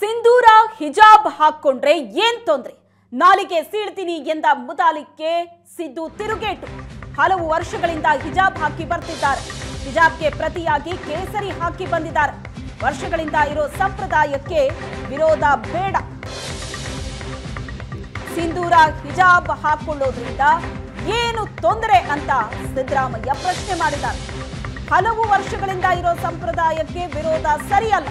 ಸಿಂಧೂರ ಹಿಜಾಬ್ ಹಾಕೊಂಡ್ರೆ ಏನ್ ತೊಂದ್ರೆ? ನಾಲಿಗೆ ಸೀಳ್ತೀನಿ ಎಂದ ಮುತಾಲಿಕ್ಗೆ ಸಿದ್ದು ತಿರುಗೇಟು. ಹಲವು ವರ್ಷಗಳಿಂದ ಹಿಜಾಬ್ ಹಾಕಿ ಬರ್ತಿದ್ದಾರೆ. ಹಿಜಾಬ್ಗೆ ಪ್ರತಿಯಾಗಿ ಕೇಸರಿ ಹಾಕಿ ಬಂದಿದ್ದಾರೆ. ವರ್ಷಗಳಿಂದ ಇರೋ ಸಂಪ್ರದಾಯಕ್ಕೆ ವಿರೋಧ ಬೇಡ. ಸಿಂಧೂರ ಹಿಜಾಬ್ ಹಾಕೊಳ್ಳೋದ್ರಿಂದ ಏನು ತೊಂದರೆ ಅಂತ ಸಿದ್ದರಾಮಯ್ಯ ಪ್ರಶ್ನೆ ಮಾಡಿದ್ದಾರೆ. ಹಲವು ವರ್ಷಗಳಿಂದ ಇರೋ ಸಂಪ್ರದಾಯಕ್ಕೆ ವಿರೋಧ ಸರಿಯಲ್ಲ.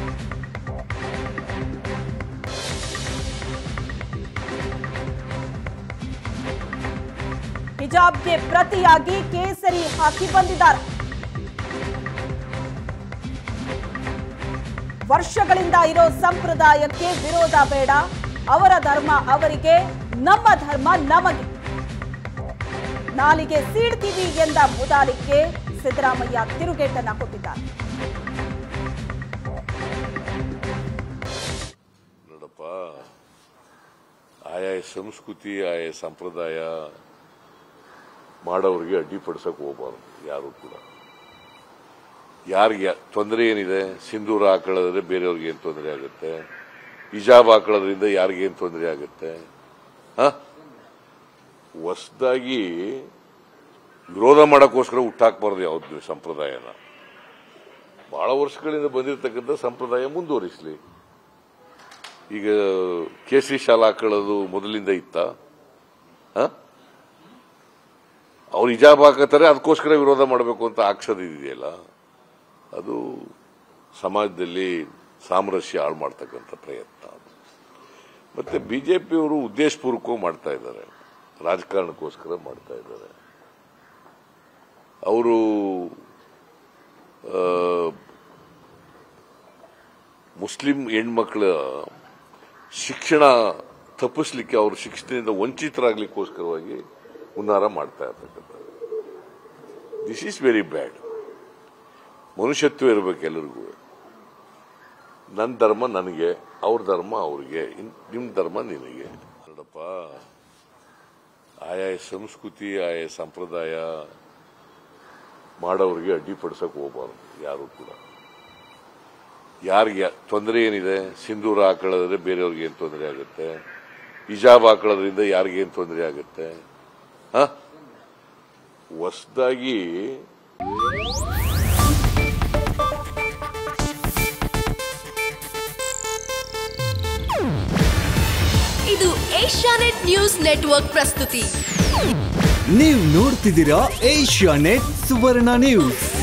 ಹಿಜಾಬ್ಗೆ ಪ್ರತಿಯಾಗಿ ಕೇಸರಿ ಹಾಕಿ ಬಂದಿದ್ದಾರೆ. ವರ್ಷಗಳಿಂದ ಇರೋ ಸಂಪ್ರದಾಯಕ್ಕೆ ವಿರೋಧ ಬೇಡ. ಅವರ ಧರ್ಮ ಅವರಿಗೆ, ನಮ್ಮ ಧರ್ಮ ನಮಗೆ. ನಾಲಿಗೆ ಸೀಳ್ತೀವಿ ಎಂದ ಮುದಾಲಿಕ್ಕೆ ಸಿದ್ದರಾಮಯ್ಯ ತಿರುಗೇಟನ್ನ ಕೊಟ್ಟಿದ್ದಾರೆ. ನೋಡಪ್ಪ, ಆಯಾ ಸಂಸ್ಕೃತಿ ಆಯಾ ಸಂಪ್ರದಾಯ ಮಾಡೋರಿಗೆ ಅಡ್ಡಿಪಡಿಸಕ್ ಹೋಗಬಾರ್ದು ಯಾರು ಕೂಡ. ಯಾರಿಗೆ ತೊಂದರೆ ಏನಿದೆ? ಸಿಂಧೂರ ಹಾಕೊಳ್ಳೋದ್ರೆ ಬೇರೆಯವ್ರಿಗೆ ಏನು ತೊಂದರೆ ಆಗುತ್ತೆ? ಹಿಜಾಬ್ ಹಾಕೊಳ್ಳೋದ್ರಿಂದ ಯಾರಿಗೇನು ತೊಂದರೆ ಆಗುತ್ತೆ? ಹೊಸದಾಗಿ ವಿರೋಧ ಮಾಡೋಕ್ಕೋಸ್ಕರ ಹುಟ್ಟಾಕ್ಬಾರ್ದು ಯಾವ್ದು ಸಂಪ್ರದಾಯನ. ಬಹಳ ವರ್ಷಗಳಿಂದ ಬಂದಿರತಕ್ಕಂಥ ಸಂಪ್ರದಾಯ ಮುಂದುವರಿಸಲಿ. ಈಗ ಕೇಸರಿ ಶಾಲೆ ಹಾಕೊಳ್ಳೋದು ಮೊದಲಿಂದ ಇತ್ತ? ಅವ್ರು ಹಿಜಾಬ್ ಹಾಕತ್ತಾರೆ, ಅದಕ್ಕೋಸ್ಕರ ವಿರೋಧ ಮಾಡಬೇಕು ಅಂತ ಹಾಕ್ಸೋದಿದೆಯಲ್ಲ, ಅದು ಸಮಾಜದಲ್ಲಿ ಸಾಮರಸ್ಯ ಹಾಳು ಮಾಡ್ತಕ್ಕಂಥ ಪ್ರಯತ್ನ. ಮತ್ತೆ ಬಿಜೆಪಿಯವರು ಉದ್ದೇಶಪೂರ್ವಕವಾಗಿ ಮಾಡ್ತಾ ಇದ್ದಾರೆ, ರಾಜಕಾರಣಕ್ಕೋಸ್ಕರ ಮಾಡ್ತಾ ಇದ್ದಾರೆ. ಅವರು ಮುಸ್ಲಿಂ ಹೆಣ್ಮಕ್ಳ ಶಿಕ್ಷಣ ತಪ್ಪಿಸ್ಲಿಕ್ಕೆ, ಅವ್ರ ಶಿಕ್ಷಣದಿಂದ ವಂಚಿತರಾಗ್ಲಿಕ್ಕೋಸ್ಕರವಾಗಿ ಹುನ್ನಾರ ಮಾಡ್ತಾ ಇರ್ತಕ್ಕಂಥದ್ದು. This is very bad. ಮನುಷ್ಯತ್ವ ಇರಬೇಕು ಎಲ್ಲರಿಗೂ. ನನ್ನ ಧರ್ಮ ನನಗೆ, ಅವ್ರ ಧರ್ಮ ಅವ್ರಿಗೆ, ನಿಮ್ಮ ಧರ್ಮ ನಿನಗೆ. ನೋಡಪ್ಪ, ಆಯಾ ಸಂಸ್ಕೃತಿ ಆಯಾ ಸಂಪ್ರದಾಯ ಮಾಡೋರಿಗೆ ಅಡ್ಡಿಪಡಿಸಕ್ ಹೋಗಬಾರ್ದು ಯಾರು ಕೂಡ. ಯಾರಿಗೆ ತೊಂದರೆ ಏನಿದೆ? ಸಿಂಧೂರ ಹಾಕೊಳ್ಳೋದ್ರೆ ಬೇರೆಯವ್ರಿಗೆ ಏನು ತೊಂದರೆ ಆಗುತ್ತೆ? ಹಿಜಾಬ್ ಹಾಕೊಳ್ಳೋದ್ರಿಂದ ಯಾರಿಗೇನು ತೊಂದರೆ ಆಗುತ್ತೆ? ಹೊಸದಾಗಿ ಇದು ಏಷ್ಯಾನೆಟ್ ನ್ಯೂಸ್ ನೆಟ್ವರ್ಕ್ ಪ್ರಸ್ತುತಿ. ನೀವು ನೋಡ್ತಿದ್ದೀರಾ ಏಷ್ಯಾನೆಟ್ ಸುವರ್ಣ ನ್ಯೂಸ್.